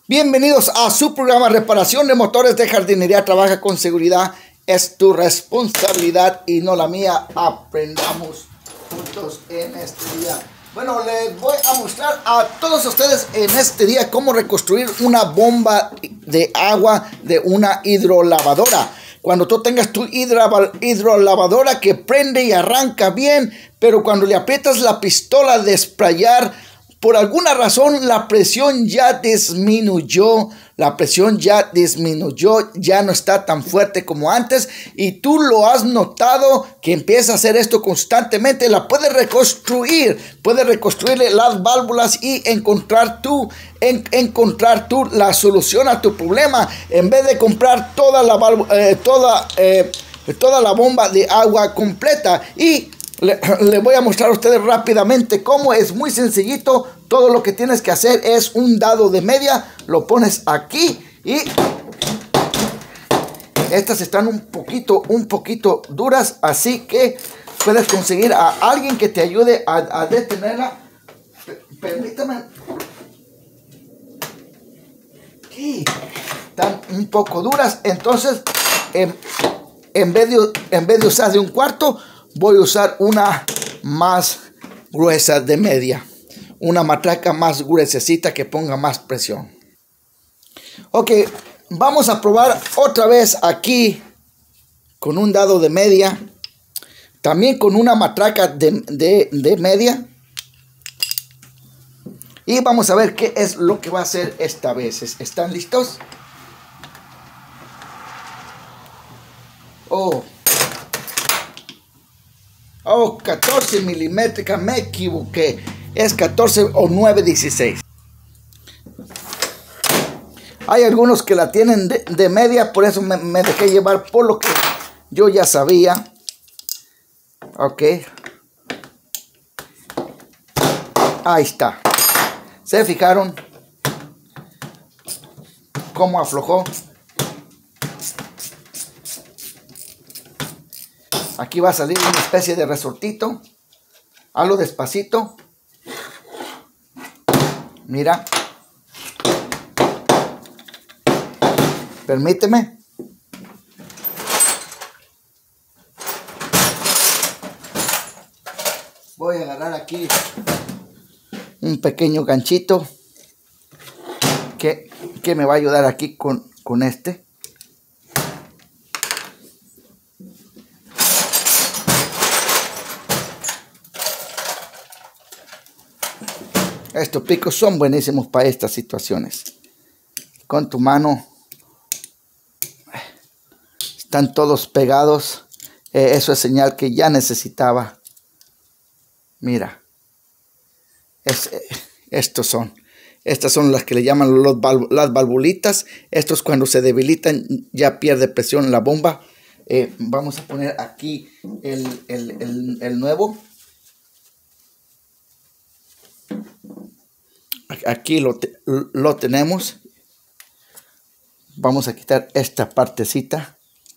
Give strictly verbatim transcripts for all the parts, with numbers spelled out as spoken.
Bienvenidos a su programa Reparación de Motores de Jardinería. Trabaja con seguridad, es tu responsabilidad y no la mía. Aprendamos juntos en este día. Bueno, les voy a mostrar a todos ustedes en este día cómo reconstruir una bomba de agua de una hidrolavadora. Cuando tú tengas tu hidro, hidrolavadora que prende y arranca bien, pero cuando le aprietas la pistola de sprayar, por alguna razón la presión ya disminuyó, la presión ya disminuyó, ya no está tan fuerte como antes y tú lo has notado que empieza a hacer esto constantemente. La puedes reconstruir, puedes reconstruirle las válvulas y encontrar tú, en, encontrar tú la solución a tu problema en vez de comprar toda la, eh, toda, eh, toda la bomba de agua completa. Y Le, le voy a mostrar a ustedes rápidamente cómo es muy sencillito. Todo lo que tienes que hacer es un dado de media, lo pones aquí y estas están un poquito, un poquito duras, así que puedes conseguir a alguien que te ayude a, a detenerla. Permítame. Aquí están un poco duras, entonces en, en, vez de, en vez de usar de un cuarto, voy a usar una más gruesa de media. Una matraca más gruesecita que ponga más presión. Ok, vamos a probar otra vez aquí con un dado de media. También con una matraca de, de, de media. Y vamos a ver qué es lo que va a hacer esta vez. ¿Están listos? Oh. Oh, catorce milimétrica, me equivoqué. Es catorce o nueve dieciséis. Hay algunos que la tienen de, de media, por eso me, me dejé llevar por lo que yo ya sabía. Ok. Ahí está. ¿Se fijaron cómo aflojó? Aquí va a salir una especie de resortito. Hazlo despacito. Mira. Permíteme. Voy a agarrar aquí un pequeño ganchito que, que me va a ayudar aquí con, con este. Estos picos son buenísimos para estas situaciones. Con tu mano están todos pegados. Eh, eso es señal que ya necesitaba. Mira. Es, eh, estos son. Estas son las que le llaman los valv las valvulitas. Estos cuando se debilitan ya pierde presión la bomba. Eh, vamos a poner aquí el, el, el, el nuevo. Aquí lo, te, lo tenemos. Vamos a quitar esta partecita.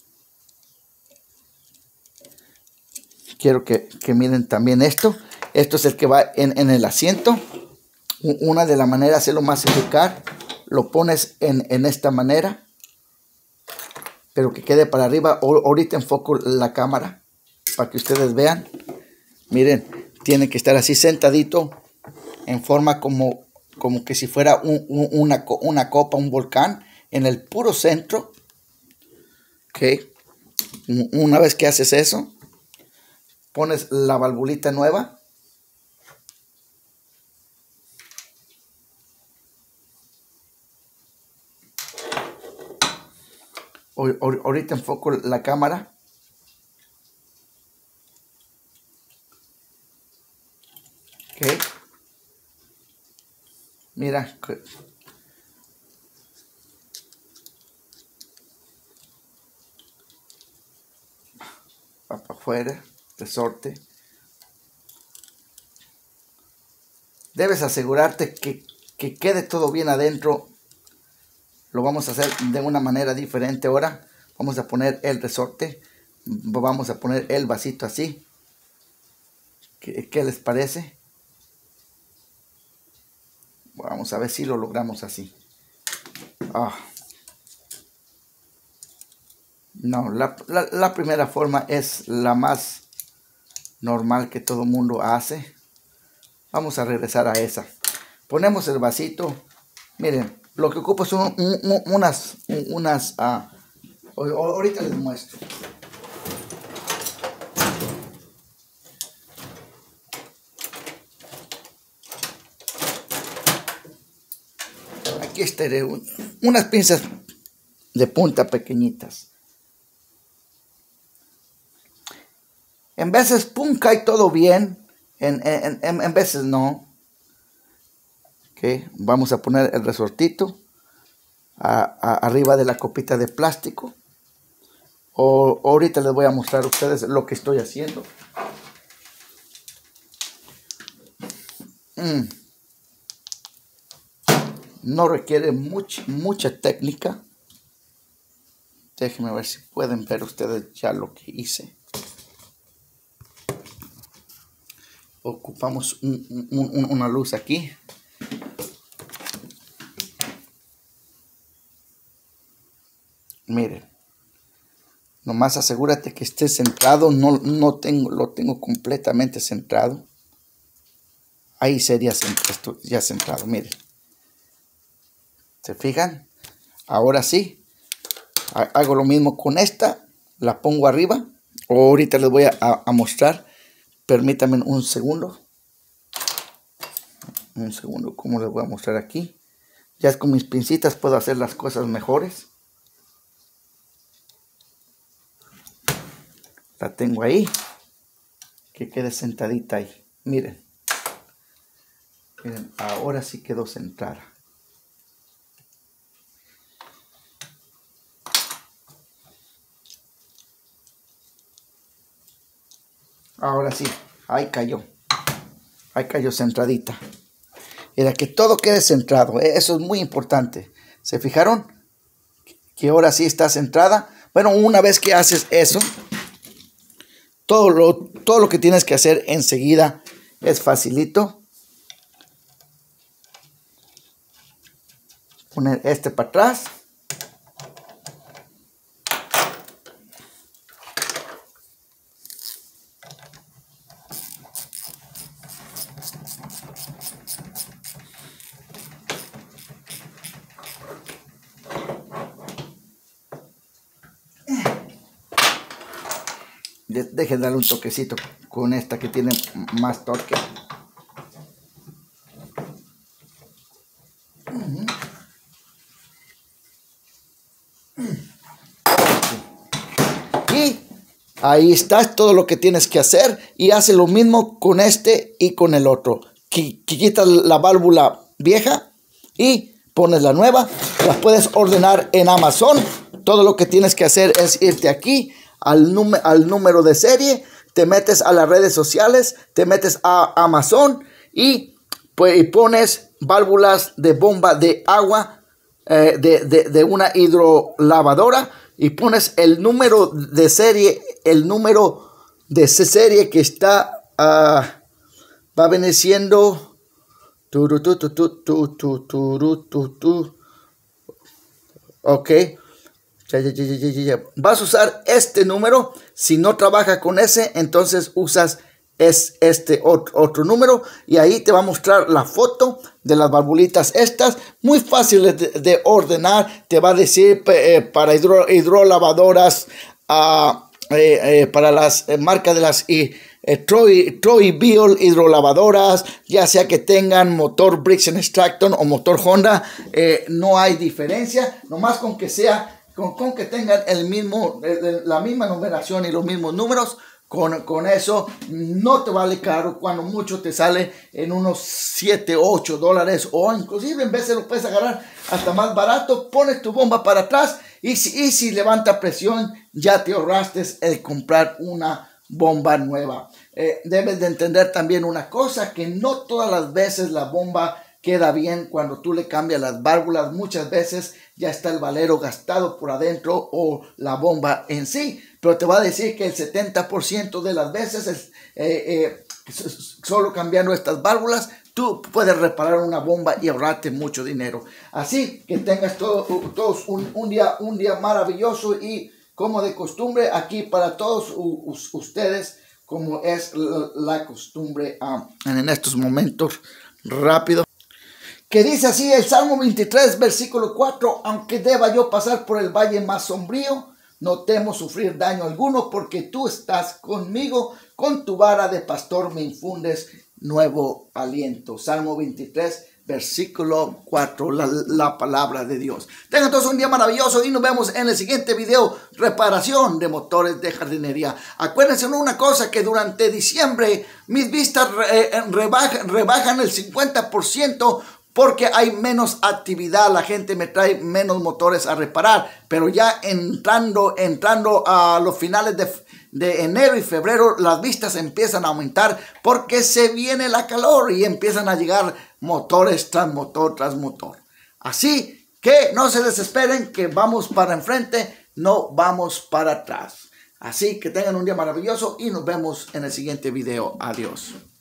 Quiero que, que miren también esto. Esto es el que va en, en el asiento. Una de las maneras de hacerlo más eficaz, lo pones en, en esta manera, pero que quede para arriba. Ahorita enfoco la cámara para que ustedes vean. Miren, tiene que estar así sentadito en forma como como que si fuera un, un, una, una copa, un volcán, en el puro centro. Ok. Una vez que haces eso, pones la valvulita nueva. Ahorita enfoco la cámara. Ok. Mira, va para afuera, resorte. Debes asegurarte que, que quede todo bien adentro. Lo vamos a hacer de una manera diferente ahora. Vamos a poner el resorte. Vamos a poner el vasito así. ¿Qué, qué les parece? Vamos a ver si lo logramos así. Ah. No, la, la, la primera forma es la más normal que todo mundo hace. Vamos a regresar a esa. Ponemos el vasito. Miren, lo que ocupo son un, un, unas, unas, ah, ahorita les muestro. Aquí estaré un, unas pinzas de punta pequeñitas. En veces, pum, cae todo bien. En, en, en, en veces no. Okay. Vamos a poner el resortito a, a, arriba de la copita de plástico. O, ahorita les voy a mostrar a ustedes lo que estoy haciendo. Mm. No requiere much, mucha técnica. Déjenme ver si pueden ver ustedes ya lo que hice. Ocupamos un, un, una luz aquí. Miren. Nomás asegúrate que esté centrado. No, no tengo, lo tengo completamente centrado. Ahí sería esto ya centrado. Miren. ¿Se fijan? Ahora sí. Hago lo mismo con esta. La pongo arriba. Ahorita les voy a, a, a mostrar. Permítanme un segundo. Un segundo. ¿Cómo les voy a mostrar aquí? Ya con mis pincitas puedo hacer las cosas mejores. La tengo ahí. Que quede sentadita ahí. Miren. Miren, ahora sí quedó centrada. Ahora sí, ahí cayó. Ahí cayó centradita. Era que todo quede centrado. Eso es muy importante. ¿Se fijaron? Que ahora sí está centrada. Bueno, una vez que haces eso, todo lo, todo lo que tienes que hacer enseguida es facilito. Poner este para atrás. Dejen darle un toquecito con esta que tiene más torque. Y ahí está todo lo que tienes que hacer. Y hace lo mismo con este y con el otro. Que, que quitas la válvula vieja y pones la nueva. Las puedes ordenar en Amazon. Todo lo que tienes que hacer es irte aquí al, al número de serie, te metes a las redes sociales, te metes a Amazon y, pues, y pones válvulas de bomba de agua eh, de, de, de una hidrolavadora y pones el número de serie, el número de serie que está, uh, va a venir siendo tu, tu, tu, tu, tu, tu, tu, tu, tu. Ok. Ya, ya, ya, ya, ya, ya. Vas a usar este número. Si no trabaja con ese, entonces usas es este otro, otro número. Y ahí te va a mostrar la foto de las valvulitas estas. Muy fáciles de, de ordenar. Te va a decir eh, para hidro, hidrolavadoras. Uh, eh, eh, para las eh, marcas de las eh, eh, Troy, Troy Bill hidrolavadoras. Ya sea que tengan motor Briggs and Stratton o motor Honda. Eh, no hay diferencia. Nomás con que sea... Con, con que tengan el mismo, la misma numeración y los mismos números, con, con eso no te vale caro. Cuando mucho te sale en unos siete, ocho dólares, o inclusive en veces lo puedes agarrar hasta más barato. Pones tu bomba para atrás y si, y si levanta presión, ya te ahorraste el comprar una bomba nueva. Eh, debes de entender también una cosa, que no todas las veces la bomba queda bien cuando tú le cambias las válvulas. Muchas veces ya está el valero gastado por adentro o la bomba en sí. Pero te va a decir que el setenta por ciento de las veces es, eh, eh, solo cambiando estas válvulas tú puedes reparar una bomba y ahorrarte mucho dinero. Así que tengas todo, todos un, un, día, un día maravilloso y como de costumbre aquí para todos ustedes, como es la, la costumbre um, en estos momentos rápido. Que dice así el Salmo veintitrés, versículo cuatro, aunque deba yo pasar por el valle más sombrío, no temo sufrir daño alguno, porque tú estás conmigo, con tu vara de pastor me infundes nuevo aliento. Salmo veintitrés, versículo cuatro, la, la palabra de Dios. Tengan todos un día maravilloso y nos vemos en el siguiente video, reparación de motores de jardinería. Acuérdense una cosa, que durante diciembre mis vistas re, rebajan, rebajan el cincuenta por ciento, porque hay menos actividad, la gente me trae menos motores a reparar, pero ya entrando, entrando a los finales de, de enero y febrero, las vistas empiezan a aumentar porque se viene la calor y empiezan a llegar motores tras motor tras motor. Así que no se desesperen, que vamos para enfrente, no vamos para atrás. Así que tengan un día maravilloso y nos vemos en el siguiente video. Adiós.